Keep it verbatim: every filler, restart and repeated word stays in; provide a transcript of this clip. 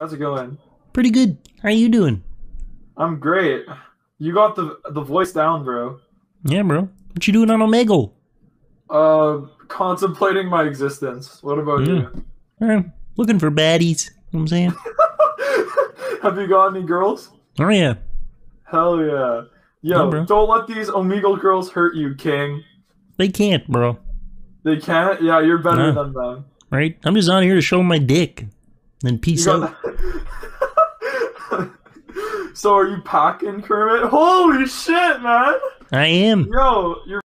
How's it going? Pretty good. How you doing? I'm great. You got the the voice down, bro. Yeah, bro. What you doing on Omegle? Uh, contemplating my existence. What about Yeah. you? Eh, looking for baddies. You know what I'm saying? Have you got any girls? Oh, yeah. Hell yeah. Yeah, Yo, bro. don't let these Omegle girls hurt you, King. They can't, bro. They can't? Yeah, you're better Nah. than them. Right? I'm just on here to show my dick. Then You peace got out. that? So are you packing, Kermit? Holy shit, man! I am. Yo, you're